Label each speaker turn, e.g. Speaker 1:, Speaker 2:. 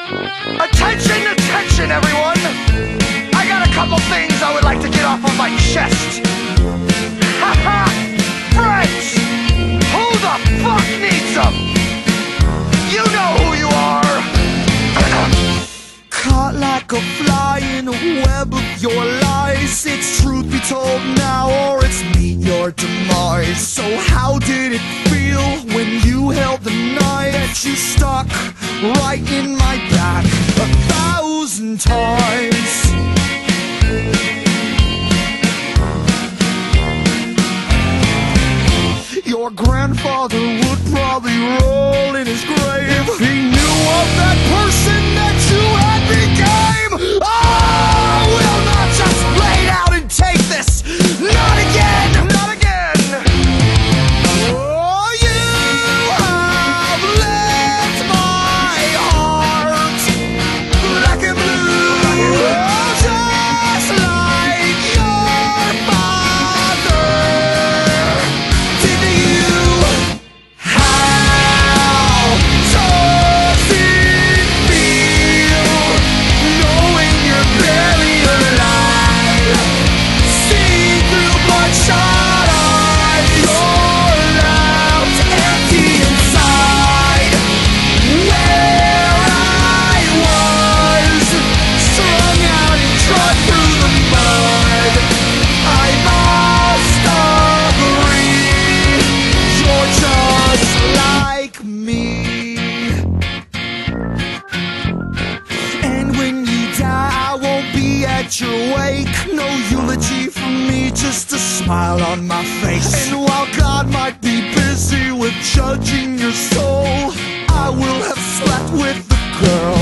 Speaker 1: Attention, attention, everyone! I got a couple things I would like to get off of my chest. Haha! Friends! Who the fuck needs them? You know who you are!
Speaker 2: Caught like a fly in a web of your lies. It's truth be told now, or it's meet your demise. So how did it feel when you held the knife that you stuck right in my back 1,000 times? Your grandfather would probably roll in his grave if he knew of that person that you had became. Oh, we'll not just lay down and take this. Not again. Not again. Oh, you have left my heart black and blue, just like your father did to you. How does it feel knowing you're barely alive? See through bloodshot eyes, you're left empty inside. Where I was, strung out and trod through the mud, I must agree, you're just like me. And when you die, I won't be at your wake. No eulogy from me, just a smile on my face. And while God might be busy with judging your soul, I will have slept with the girl